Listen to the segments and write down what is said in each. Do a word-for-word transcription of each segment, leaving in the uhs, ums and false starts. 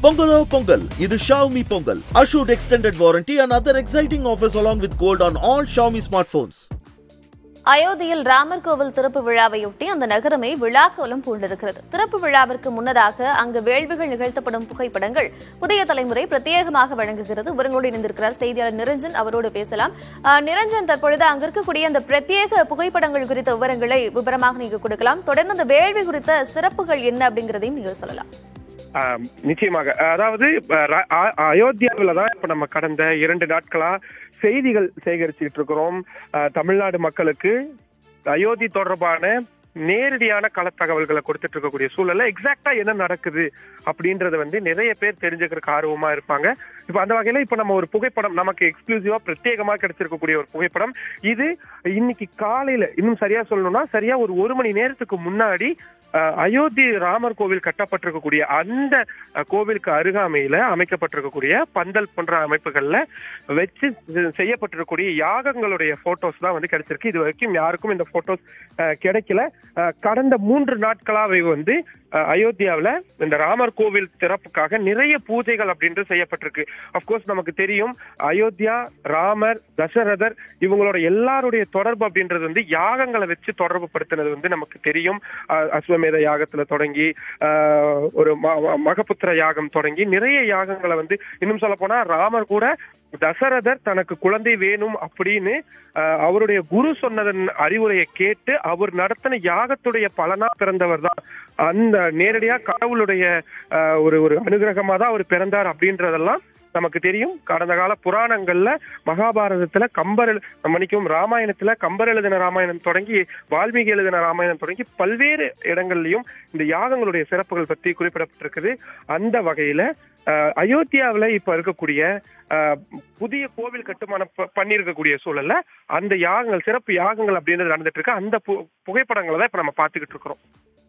Pongalo Pongal, இது Xiaomi Pongal. Assured extended warranty and other exciting offers along with gold on all Xiaomi smartphones. அயோத்தியில் ராமர் கோவில் திறப்பு விழாவையொட்டி அந்த நகரமே விழாக்கோலம் பூண்டிருக்கிறது. திறப்பு விழாவிற்கு முன்னதாக அங்கு வேள்விகள் நிகழ்த்தப்படும் புகைப்படங்கள் புதிய தலைமுறை பிரத்யேகமாக வழங்குகிறது. விவரங்களோடு இணைந்திருக்கிறார் செய்தியாளர் நிரஞ்சன், அவரோடு பேசலாம். நிரஞ்சன், தற்பொழுது அங்கு இருக்கக்கூடிய அந்த பிரத்யேக புகைப்படங்கள் குறித்த விவரங்களை விவரமாக நீங்க கொடுக்கலாம். தொடர்ந்து அந்த வேள்வி குறித்த சிறப்புகள் என்ன அப்படிங்கிறதையும் நீங்க சொல்லலாம். நிச்சயமாக, அதாவது அயோத்தியாவில தான் இப்ப நம்ம கடந்த இரண்டு நாட்களா செய்திகள் சேகரிச்சுட்டு இருக்கிறோம். தமிழ்நாடு மக்களுக்கு அயோத்தி தொடர்பான நேரடியான கள தகவல்களை கொடுத்துட்டு இருக்கக்கூடிய சூழல்ல எக்ஸாக்டா என்ன நடக்குது அப்படின்றத வந்து நிறைய பேர் தெரிஞ்சுக்கிறதுக்கு ஆர்வமா இருப்பாங்க. இப்ப அந்த வகையில இப்ப நம்ம ஒரு புகைப்படம் நமக்கு எக்ஸ்க்ளூசிவா பிரத்யேகமா கிடைச்சிருக்கக்கூடிய ஒரு புகைப்படம் இது. இன்னைக்கு காலையில, இன்னும் சரியா சொல்லணும்னா சரியா ஒரு ஒரு மணி நேரத்துக்கு முன்னாடி அயோத்தி ராமர் கோவில் கட்டப்பட்டிருக்கக்கூடிய அந்த கோவிலுக்கு அருகாமையில அமைக்கப்பட்டிருக்கக்கூடிய பந்தல் போன்ற அமைப்புகள்ல வச்சு செய்யப்பட்டிருக்கக்கூடிய யாகங்களுடைய போட்டோஸ் தான் வந்து கிடைச்சிருக்கு. இது வரைக்கும் யாருக்கும் இந்த போட்டோஸ் கிடைக்கல. கடந்த மூன்று நாட்களாவே வந்து அயோத்தியாவில இந்த ராமர் கோவில் திறப்புக்காக நிறைய பூஜைகள் அப்படின்றது செய்யப்பட்டிருக்கு. அப்கோர்ஸ் நமக்கு தெரியும், அயோத்தியா, ராமர், தசரதர் இவங்களோட எல்லாருடைய தொடர்பு அப்படின்றது வந்து யாகங்களை வச்சு தொடர்பு படுத்தினது வந்து நமக்கு தெரியும். அஸ்வமேத யாகத்துல தொடங்கி ஒரு மகபுத்திர யாகம் தொடங்கி நிறைய யாகங்களை வந்து, இன்னும் சொல்ல போனா ராமர் கூட தசரதர் தனக்கு குழந்தை வேணும் அப்படின்னு அவருடைய குரு சொன்னதன் அறிவுரையை கேட்டு அவர் நடத்தின யாகத்துடைய பலனா பிறந்தவர் தான். அந்த நேரடியா கடவுளுடைய ஒரு ஒரு அனுகிரகமா தான் அவர் பிறந்தார் அப்படின்றதெல்லாம் நமக்கு தெரியும். கடந்த கால புராணங்கள்ல, மகாபாரதத்துல கம்பர் மன்னிக்கும் ராமாயணத்துல கம்பர் எழுதின ராமாயணம் தொடங்கி வால்மீகி எழுதின ராமாயணம் தொடங்கி பல்வேறு இடங்கள்லயும் இந்த யாகங்களுடைய சிறப்புகள் பற்றி குறிப்பிடப்பட்டிருக்குது. அந்த வகையில அயோத்தியாவில இப்ப இருக்கக்கூடிய புதிய கோவில் கட்டுமானம் பண்ணிருக்கக்கூடிய சூழல்ல அந்த யாகங்கள், சிறப்பு யாகங்கள் அப்படின்றது நடந்துட்டு இருக்கு. அந்த புகைப்படங்களை தான் இப்ப நம்ம பாத்துக்கிட்டு இருக்கிறோம்.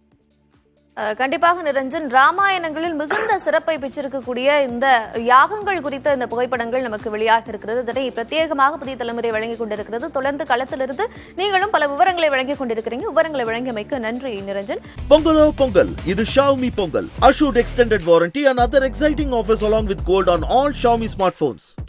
கண்டிப்பாக நிரஞ்சன், ராமாயணங்களில் மிகுந்த சிறப்பை பெற்றிருக்கக்கூடிய இந்த யாகங்கள் குறித்த இந்த புகைப்படங்கள் நமக்கு வெளியாக இருக்கிறது. இதனை பிரத்யேகமாக புதிய தலைமுறை வழங்கிக் கொண்டிருக்கிறது. தொடர்ந்து களத்திலிருந்து நீங்களும் பல விவரங்களை வழங்கிக் கொண்டிருக்கிறீங்க. விவரங்களை வழங்கியமைக்கு நன்றி நிரஞ்சன். Pongalo Pongal, இது Xiaomi Pongal. Assured extended warranty and other exciting offers along with gold on all Xiaomi smartphones.